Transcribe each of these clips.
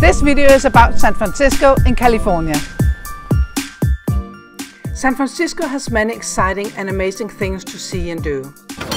This video is about San Francisco in California. San Francisco has many exciting and amazing things to see and do.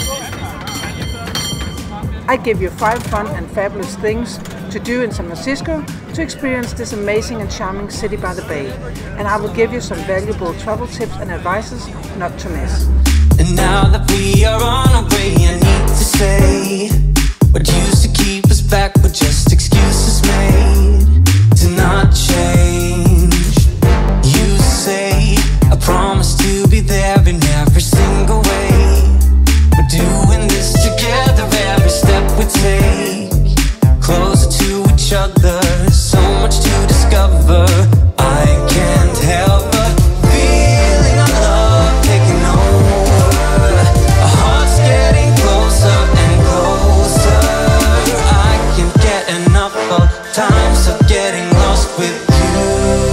I give you 5 fun and fabulous things to do in San Francisco to experience this amazing and charming city by the bay. And I will give you some valuable travel tips and advices not to miss. And now that we are on our way, I need to say what used to keep us back were just excuses made to not change. You say I promise to be there in every single way. We're doing this together, every step we take closer to each other. So much to discover. I can't help but feeling our love taking over. Our hearts getting closer and closer. I can't get enough of times of getting lost with you.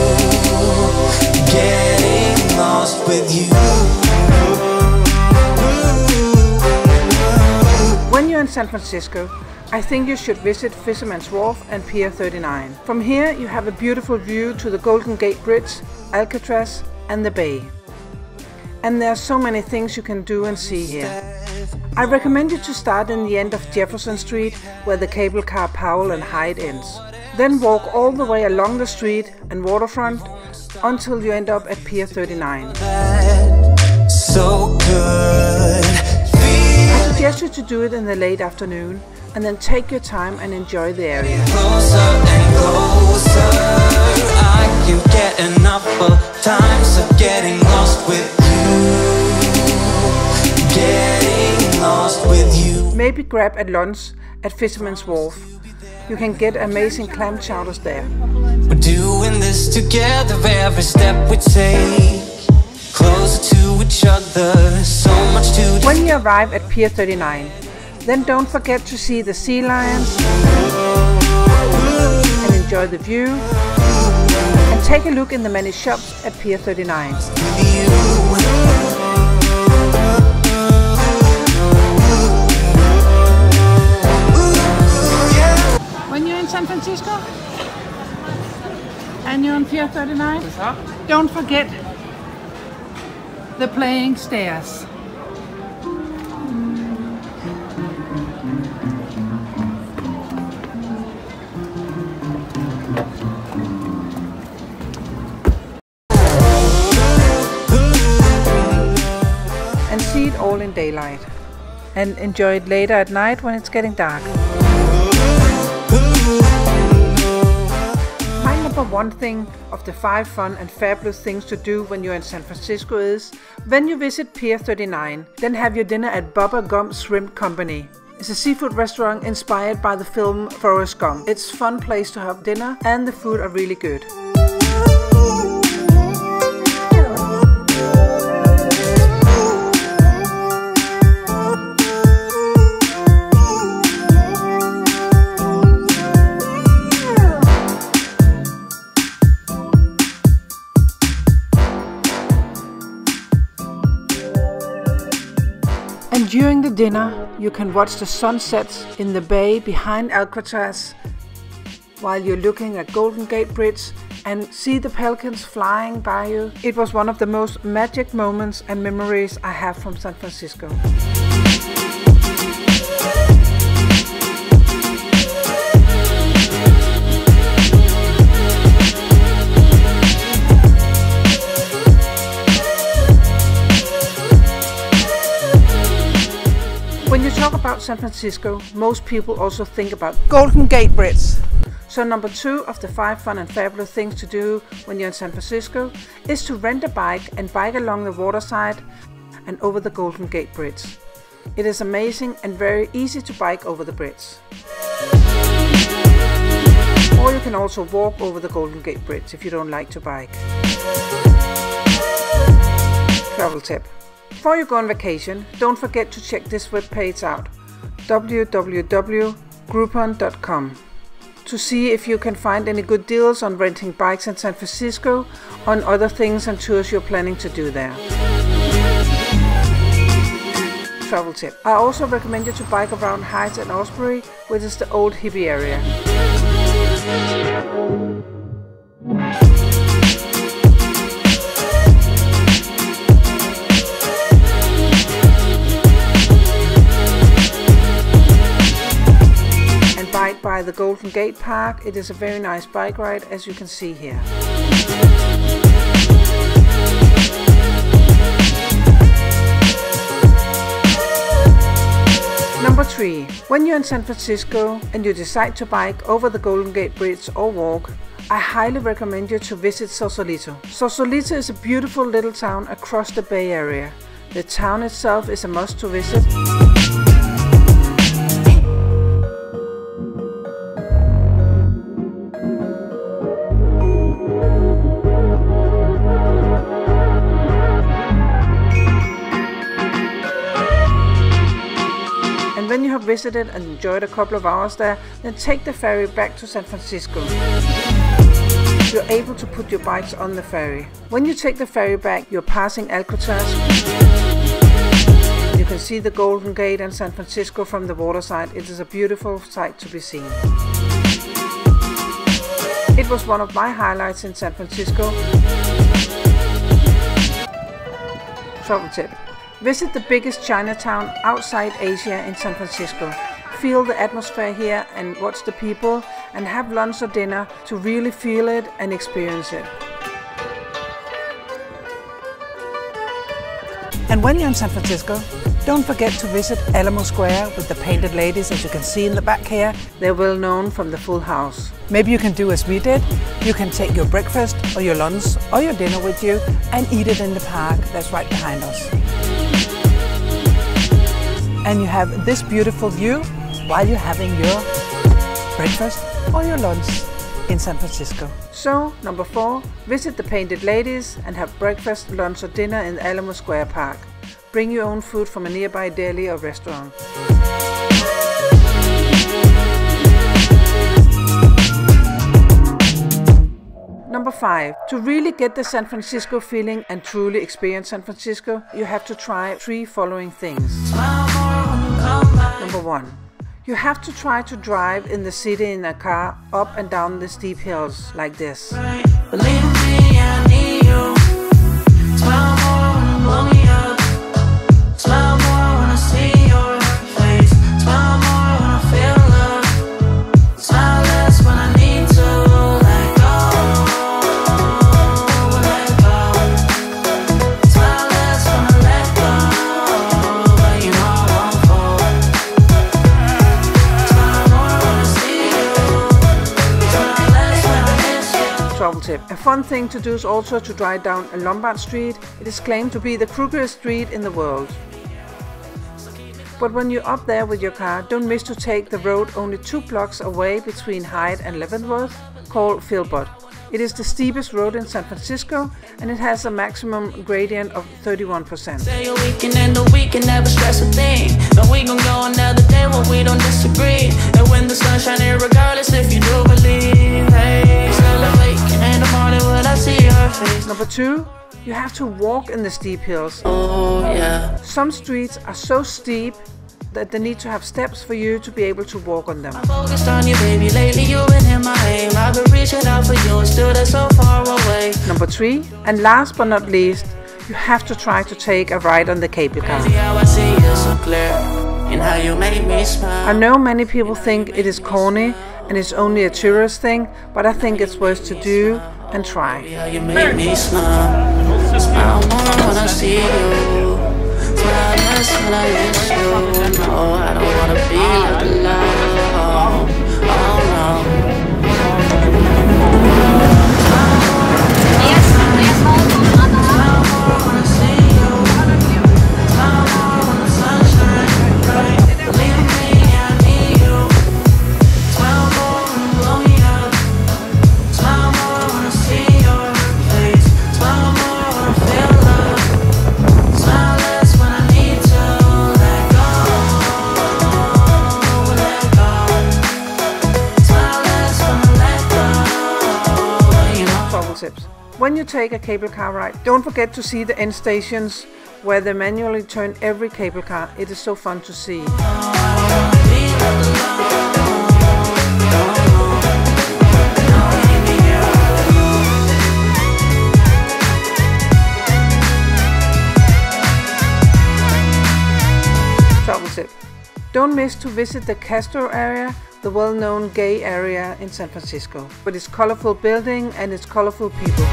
Getting lost with you. When you're in San Francisco, I think you should visit Fisherman's Wharf and Pier 39. From here you have a beautiful view to the Golden Gate Bridge, Alcatraz and the bay. And there are so many things you can do and see here. I recommend you to start in the end of Jefferson Street, where the cable car Powell and Hyde ends. Then walk all the way along the street and waterfront until you end up at Pier 39. So good. I suggest you to do it in the late afternoon and then take your time and enjoy the area. Closer and closer. I can't get enough of times of getting lost with you. Getting lost with you. Maybe grab a lunch at Fisherman's Wharf. You can get amazing clam chowders there. We're doing this together, every step we take closer to each other. So much to do. When you arrive at Pier 39, then don't forget to see the sea lions and enjoy the view. And take a look in the many shops at Pier 39. When you're in San Francisco and you're on Pier 39, don't forget the playing stairs. And see it all in daylight. And enjoy it later at night when it's getting dark. My number 1 thing of the 5 fun and fabulous things to do when you're in San Francisco is, when you visit Pier 39, then have your dinner at Bubba Gump's Shrimp Company. It's a seafood restaurant inspired by the film Forrest Gump. It's a fun place to have dinner and the food are really good. And during the dinner, you can watch the sunsets in the bay behind Alcatraz while you're looking at Golden Gate Bridge and see the pelicans flying by you. It was one of the most magic moments and memories I have from San Francisco. When you talk about San Francisco, most people also think about Golden Gate Bridge. So number 2 of the 5 fun and fabulous things to do when you're in San Francisco is to rent a bike and bike along the waterside and over the Golden Gate Bridge. It is amazing and very easy to bike over the bridge. Or you can also walk over the Golden Gate Bridge if you don't like to bike. Travel tip. Before you go on vacation, don't forget to check this webpage out, www.groupon.com, to see if you can find any good deals on renting bikes in San Francisco, on other things and tours you're planning to do there. Travel tip. I also recommend you to bike around Heights and Osprey, which is the old hippie area. the Golden Gate Park. It is a very nice bike ride, as you can see here. Number 3. When you're in San Francisco and you decide to bike over the Golden Gate Bridge or walk, I highly recommend you to visit Sausalito. Sausalito is a beautiful little town across the Bay Area. The town itself is a must to visit. And when you have visited and enjoyed a couple of hours there, then take the ferry back to San Francisco. You're able to put your bikes on the ferry. When you take the ferry back, you're passing Alcatraz. You can see the Golden Gate and San Francisco from the waterside. It is a beautiful sight to be seen. It was one of my highlights in San Francisco. Travel tip. Visit the biggest Chinatown outside Asia in San Francisco. Feel the atmosphere here and watch the people, and have lunch or dinner to really feel it and experience it. And when you're in San Francisco, don't forget to visit Alamo Square with the painted ladies, as you can see in the back here. They're well known from the Full House. Maybe you can do as we did. You can take your breakfast or your lunch or your dinner with you and eat it in the park that's right behind us. And you have this beautiful view while you're having your breakfast or your lunch in San Francisco. So, number 4, visit the painted ladies and have breakfast, lunch or dinner in Alamo Square Park. Bring your own food from a nearby deli or restaurant. Number 5. To really get the San Francisco feeling and truly experience San Francisco, you have to try 3 following things. Number 1. You have to try to drive in the city in a car up and down the steep hills like this. Believe me, I need you. Smile more when you blow me up. Smile more when I see your face. Smile more when I feel love. Smile less when I need to let go. Let go. Smile less when I let go. But you know I won't fall. Smile more when I see you. Smile less when I miss you. Travel tip. A fun thing to do is also to drive down a Lombard Street. It is claimed to be the crookedest street in the world. But when you're up there with your car, don't miss to take the road only 2 blocks away between Hyde and Leavenworth, called Philbot. It is the steepest road in San Francisco, and it has a maximum gradient of 31%. Say a weekend and the weekend never stress a thing. But we gon' go another day when we don't disagree. And when the sun's shining, regardless if you do believe. Hey, celebrate in the morning when I see your face. Number 2, you have to walk in the steep hills. Oh yeah. Some streets are so steep that they need to have steps for you to be able to walk on them. I'm focused on you, baby. Lately you've been in my aim. I've been reaching out for you and still they're so far away. Number 3, and last but not least, you have to try to take a ride on the cable car. See how I see you so clear, and how you make me smile. I know many people think it is corny and it's only a tourist thing, but I think it's worth to do and try. How you make me smile. Smile more when I see you. Smile less when I miss you. No, I don't wanna be left alone. Oh no. When you take a cable car ride, don't forget to see the end stations where they manually turn every cable car. It is so fun to see. Travel tip. Don't Don't miss to visit the Castro area, the well-known gay area in San Francisco, with its colorful building and its colorful people.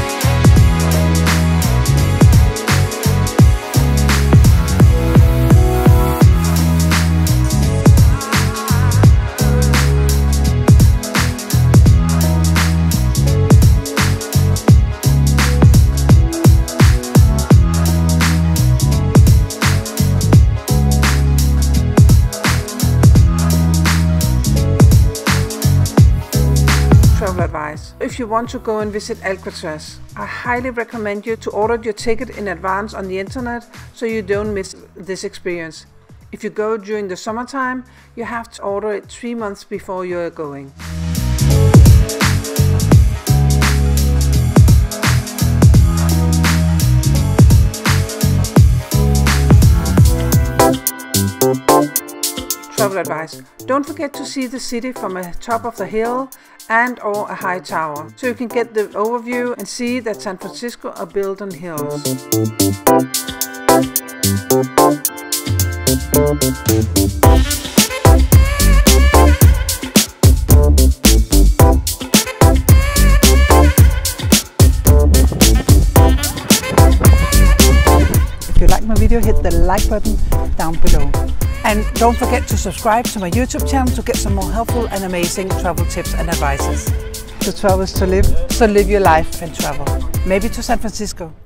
Travel advice. If you want to go and visit Alcatraz, I highly recommend you to order your ticket in advance on the internet so you don't miss this experience. If you go during the summertime, you have to order it 3 months before you are going. Travel advice. Don't forget to see the city from the top of the hill and or a high tower, so you can get the overview and see that San Francisco are built on hills. If you like my video, hit the like button down below. And don't forget to subscribe to my YouTube channel to get some more helpful and amazing travel tips and advices. To travel is to live, so live your life and travel. Maybe to San Francisco.